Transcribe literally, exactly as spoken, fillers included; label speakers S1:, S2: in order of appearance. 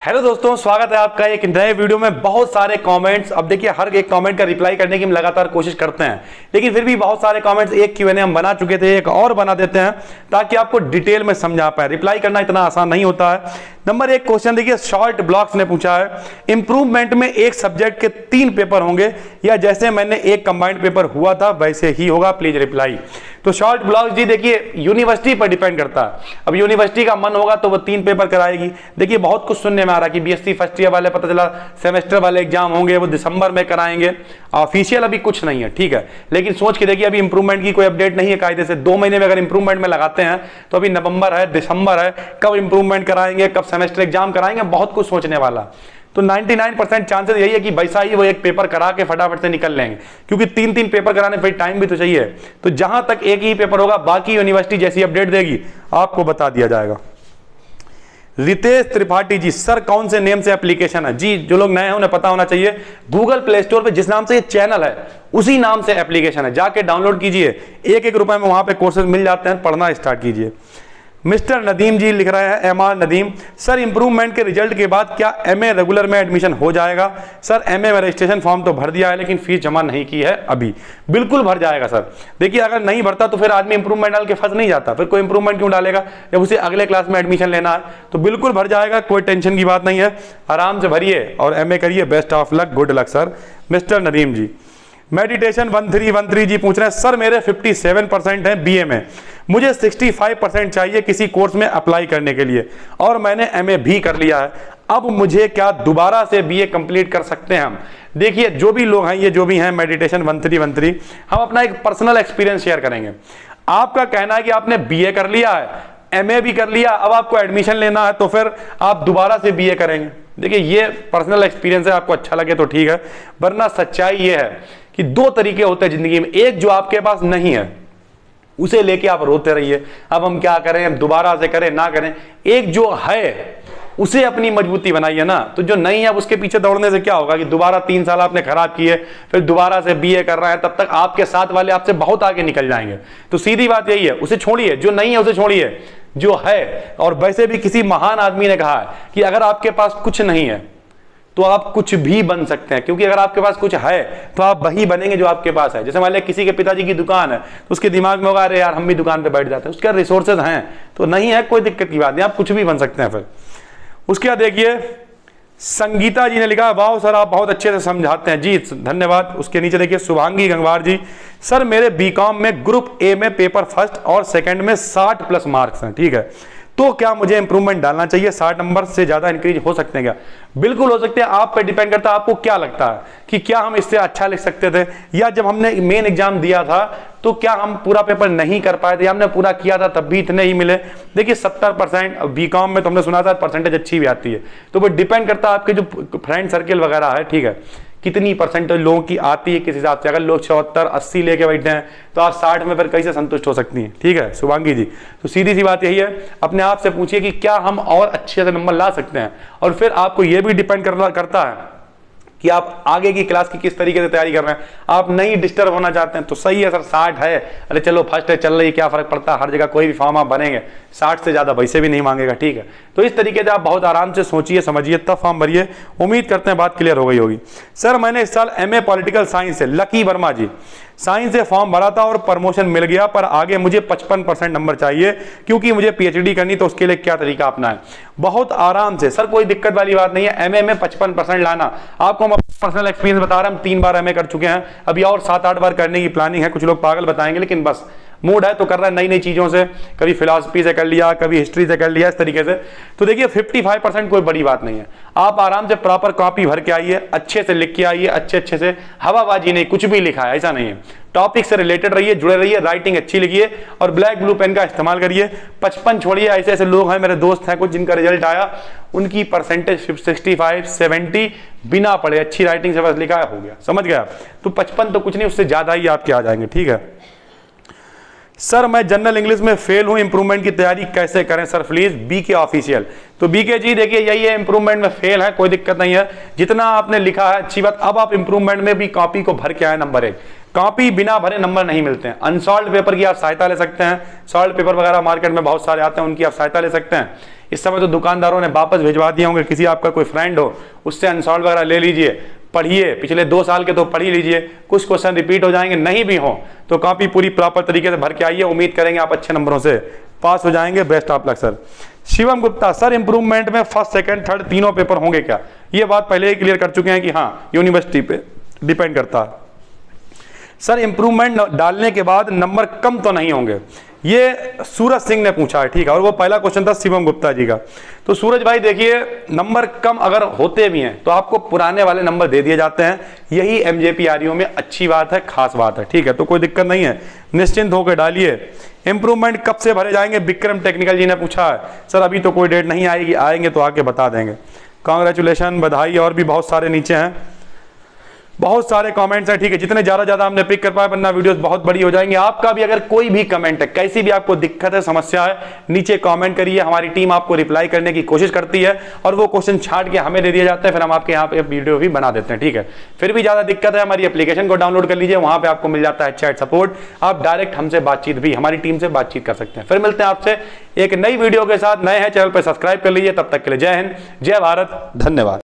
S1: Hello दोस्तों, स्वागत है आपका एक नए वीडियो में। बहुत सारे कमेंट्स, अब देखिए हर एक कमेंट का रिप्लाई करने की हम लगातार कोशिश करते हैं, लेकिन फिर भी बहुत सारे कमेंट्स, एक क्यू एन ए हम बना चुके थे, एक और बना देते हैं ताकि आपको डिटेल में समझा पाए। रिप्लाई करना इतना आसान नहीं होता है। नंबर एक क्वेश्चन देखिए, शॉर्ट ब्लॉक्स ने पूछा है, इंप्रूवमेंट में एक सब्जेक्ट के तीन पेपर होंगे या जैसे मैंने एक कंबाइंड पेपर हुआ था वैसे ही होगा, प्लीज रिप्लाई। तो शॉर्ट ब्लॉक जी देखिए यूनिवर्सिटी पर डिपेंड करता है। अब यूनिवर्सिटी का मन होगा तो वो तीन पेपर कराएगी। देखिए बहुत कुछ सुनने में आ रहा है कि बीएससी फर्स्ट ईयर वाले, पता चला सेमेस्टर वाले एग्जाम होंगे वो दिसंबर में कराएंगे। ऑफिशियल अभी कुछ नहीं है, ठीक है, लेकिन सोच के देखिए अभी इंप्रूवमेंट की कोई अपडेट नहीं है कायदे से। दो महीने में अगर इंप्रूवमेंट में लगाते हैं तो अभी नवंबर है, दिसंबर है, कब इंप्रूवमेंट कराएंगे, कब सेमेस्टर एग्जाम कराएंगे, बहुत कुछ सोचने वाला। तो निन्यानवे परसेंट चांसेस यही है कि वैसा ही वो एक पेपर करा के फटाफट से निकल लेंगे, क्योंकि तीन तीन पेपर कराने फिर टाइम भी तो चाहिए। तो जहां तक एक ही पेपर होगा, बाकी यूनिवर्सिटी जैसी अपडेट देगी आपको बता दिया जाएगा। रितेश त्रिपाठी जी, सर कौन से नेम से एप्लीकेशन है? जी जो लोग नए हैं उन्हें पता होना चाहिए, गूगल प्ले स्टोर पे जिस नाम से ये चैनल है उसी नाम से एप्लीकेशन है, जाके डाउनलोड कीजिए। एक एक रुपए में वहां पे कोर्सेज मिल जाते हैं, पढ़ना स्टार्ट कीजिए। मिस्टर नदीम जी लिख रहे हैं, M R Nadeem, sir improvement के रिजल्ट के बाद क्या एमए रेगुलर में एडमिशन हो जाएगा? सर एमए में रजिस्ट्रेशन फॉर्म तो भर दिया है लेकिन फीस जमा नहीं की है अभी। बिल्कुल भर जाएगा सर। देखिए अगर नहीं भरता तो फिर आदमी इंप्रूवमेंट डाल के फंस नहीं जाता, फिर कोई इंप्रूवमेंट क्यों डालेगा जब उसे अगले क्लास में एडमिशन लेना है। तो बिल्कुल भर जाएगा, कोई टेंशन की बात नहीं है, आराम से भरिए और एमए करिए। Best of luck, good luck sir. Mister Nadeem ji, meditation one three one three ji पूछ रहे हैं, सर मेरे सत्तावन परसेंट है बीए में, मुझे पैंसठ परसेंट चाहिए किसी कोर्स में अप्लाई करने के लिए और मैंने एमए भी कर लिया है। अब मुझे क्या दोबारा से बीए कंप्लीट कर सकते हैं हम? देखिए जो भी लोग हैं, ये जो भी हैं meditation one three one three, हम अपना एक पर्सनल एक्सपीरियंस शेयर करेंगे। आपका कहना है कि आपने बीए कर लिया है, एमए भी कर लिया, अब आपको एडमिशन लेना है तो फिर आप दोबारा से बीए करेंगे। देखिए ये पर्सनल एक्सपीरियंस है, आपको अच्छा लगे तो ठीक है, वरना सच्चाई ये है कि दो तरीके होते हैं जिंदगी में। एक जो आपके पास नहीं है उसे लेके आप रोते रहिए, अब हम क्या करें, हम दोबारा से करें ना करें। एक जो है उसे अपनी मजबूती बनाइए ना। तो जो नहीं है उसके पीछे दौड़ने से क्या होगा कि दोबारा तीन साल आपने खराब किए, फिर दोबारा से बीए कर रहे हैं, तब तक आपके साथ वाले आपसे बहुत आगे निकल जाएंगे। तो सीधी बात यही है, उसे छोड़िए, जो नहीं है उसे छोड़िए, जो है। और वैसे भी किसी महान आदमी ने कहा है कि अगर आपके पास कुछ नहीं है तो आप कुछ भी बन सकते हैं, क्योंकि अगर आपके पास कुछ है तो आप वही बनेंगे जो आपके पास है। जैसे मान लिया किसी के पिताजी की दुकान है तो उसके दिमाग में होगा अरे यार हम भी दुकान पे बैठ जाते हैं, उसके रिसोर्सेज हैं तो नहीं है, कोई दिक्कत की बात नहीं, आप कुछ भी बन सकते हैं। फिर उसके बाद देखिए संगीता जी ने लिखा, वाह सर आप बहुत अच्छे से समझाते हैं जी, धन्यवाद। उसके नीचे देखिए शुभांगी गंगवार जी, सर मेरे बीकॉम में ग्रुप ए में पेपर फर्स्ट और सेकंड में साठ प्लस मार्क्स हैं, ठीक है, तो क्या मुझे इंप्रूवमेंट डालना चाहिए? साठ नंबर से ज्यादा इंक्रीज हो सकते हैं क्या? बिल्कुल हो सकते हैं, आप पे डिपेंड करता है आपको क्या लगता है कि क्या हम इससे अच्छा लिख सकते थे, या जब हमने मेन एग्जाम दिया था तो क्या हम पूरा पेपर नहीं कर पाए थे, हमने पूरा किया था तब भी इतने ही मिले। देखिए सत्तर परसेंट बीकॉम में तो हमने सुना था परसेंटेज अच्छी भी आती है, तो वो डिपेंड करता है आपके जो फ्रेंड सर्किल वगैरह है, ठीक है, कितनी परसेंटेज लोगों की आती है किस हिसाब से। अगर लोग चौहत्तर अस्सी लेके बैठे हैं तो आप साठ में फिर कैसे संतुष्ट हो सकती हैं, ठीक है शुभांगी जी। तो सीधी सी बात यही है, अपने आप से पूछिए कि क्या हम और अच्छे से नंबर ला सकते हैं, और फिर आपको यह भी डिपेंड करना करता है कि आप आगे की क्लास की किस तरीके से तैयारी कर रहे हैं। आप नहीं डिस्टर्ब होना चाहते हैं तो सही है सर, साठ है, अरे चलो फर्स्ट है, चल रही है, क्या फर्क पड़ता है, हर जगह कोई भी फॉर्म आप बनेंगे, साठ से ज्यादा वैसे भी नहीं मांगेगा, ठीक है। तो इस तरीके से आप बहुत आराम से सोचिए समझिए तब फॉर्म भरिए। उम्मीद करते हैं बात क्लियर हो गई होगी। सर मैंने इस साल एम ए पॉलिटिकल साइंस से, लकी वर्मा जी, साइंस से फॉर्म भरा था और प्रमोशन मिल गया, पर आगे मुझे पचपन परसेंट नंबर चाहिए क्योंकि मुझे पीएचडी करनी, तो उसके लिए क्या तरीका अपनाएं? बहुत आराम से सर, कोई दिक्कत वाली बात नहीं है। एमए में पचपन परसेंट लाना, आपको हम पर्सनल एक्सपीरियंस बता रहे हैं, हम तीन बार एमए कर चुके हैं, अभी और सात आठ बार करने की प्लानिंग है। कुछ लोग पागल बताएंगे लेकिन बस मूड है तो कर रहा है नई नई चीजों से, कभी फिलॉसफी से कर लिया, कभी हिस्ट्री से कर लिया, इस तरीके से। तो देखिए पचपन परसेंट कोई बड़ी बात नहीं है, आप आराम से प्रॉपर कॉपी भर के आइए, अच्छे से लिख के आइए, अच्छे अच्छे से, हवाबाजी नहीं, कुछ भी लिखा है ऐसा नहीं है। टॉपिक से रिलेटेड रहिए, जुड़े रहिए, राइटिंग अच्छी लिखिए और ब्लैक ब्लू पेन का इस्तेमाल करिए। पचपन छोड़िए, ऐसे ऐसे लोग हैं, मेरे दोस्त हैं कुछ जिनका रिजल्ट आया, उनकी परसेंटेज सिक्सटी फाइव सेवेंटी बिना पढ़े अच्छी राइटिंग से बस लिखा है, हो गया, समझ गया। तो पचपन तो कुछ नहीं, उससे ज्यादा ही आपके आ जाएंगे, ठीक है। सर मैं जनरल इंग्लिश में फेल हूं, इंप्रूवमेंट की तैयारी कैसे करें sir please? B K official. तो बी के जी देखिए यही है, इंप्रूवमेंट में फेल है, कोई दिक्कत नहीं है, जितना आपने लिखा है अच्छी बात। अब आप इंप्रूवमेंट में भी कॉपी को भर के आए, नंबर एक। कॉपी बिना भरे नंबर नहीं मिलते हैं। अनसॉल्व पेपर की आप सहायता ले सकते हैं, सॉल्व पेपर वगैरह मार्केट में बहुत सारे आते हैं, उनकी आप सहायता ले सकते हैं। इस समय तो दुकानदारों ने वापस भिजवा दिए होंगे। किसी आपका कोई फ्रेंड हो उससे अनसॉल्व वगैरह ले लीजिए, पढ़िए, पिछले दो साल के तो पढ़ ही लीजिए, कुछ क्वेश्चन रिपीट हो जाएंगे, नहीं भी हो तो कॉपी पूरी प्रॉपर तरीके से भर के आइए, उम्मीद करेंगे आप अच्छे नंबरों से पास हो जाएंगे। Best of luck sir. Shivam Gupta, sir improvement में फर्स्ट सेकंड थर्ड तीनों पेपर होंगे क्या? ये बात पहले ही क्लियर कर चुके हैं कि हाँ यूनिवर्सिटी पे डिपेंड करता है। सर इंप्रूवमेंट डालने के बाद नंबर कम तो नहीं होंगे? ये सूरज सिंह ने पूछा है, ठीक है, और वो पहला क्वेश्चन था शिवम गुप्ता जी का। तो सूरज भाई देखिए, नंबर कम अगर होते भी हैं तो आपको पुराने वाले नंबर दे दिए जाते हैं, यही एमजेपीआरयू में अच्छी बात है, खास बात है, ठीक है, तो कोई दिक्कत नहीं है, निश्चिंत होकर डालिए। इंप्रूवमेंट कब से भरे जाएंगे? विक्रम टेक्निकल जी ने पूछा है। सर अभी तो कोई डेट नहीं आएगी, आएंगे तो आके बता देंगे। कांग्रेचुलेशन, बधाई, और भी बहुत सारे नीचे हैं, बहुत सारे कमेंट्स हैं, ठीक है, जितने ज्यादा ज्यादा हमने पिक कर पाए, वरना वीडियोस बहुत बड़ी हो जाएंगी। आपका भी अगर कोई भी कमेंट है, कैसी भी आपको दिक्कत है, समस्या है, नीचे कमेंट करिए, हमारी टीम आपको रिप्लाई करने की कोशिश करती है और वो क्वेश्चन छांट के हमें दे दिए जाते हैं, फिर हम आपके यहाँ पे वीडियो भी बना देते हैं, ठीक है। फिर भी ज्यादा दिक्कत है, हमारी एप्लीकेशन को डाउनलोड कर लीजिए, वहां पर आपको मिल जाता है चैट सपोर्ट, आप डायरेक्ट हमसे बातचीत भी, हमारी टीम से बातचीत कर सकते हैं। फिर मिलते हैं आपसे एक नई वीडियो के साथ, नए हैं चैनल पर सब्सक्राइब कर लीजिए, तब तक के लिए जय हिंद, जय भारत, धन्यवाद।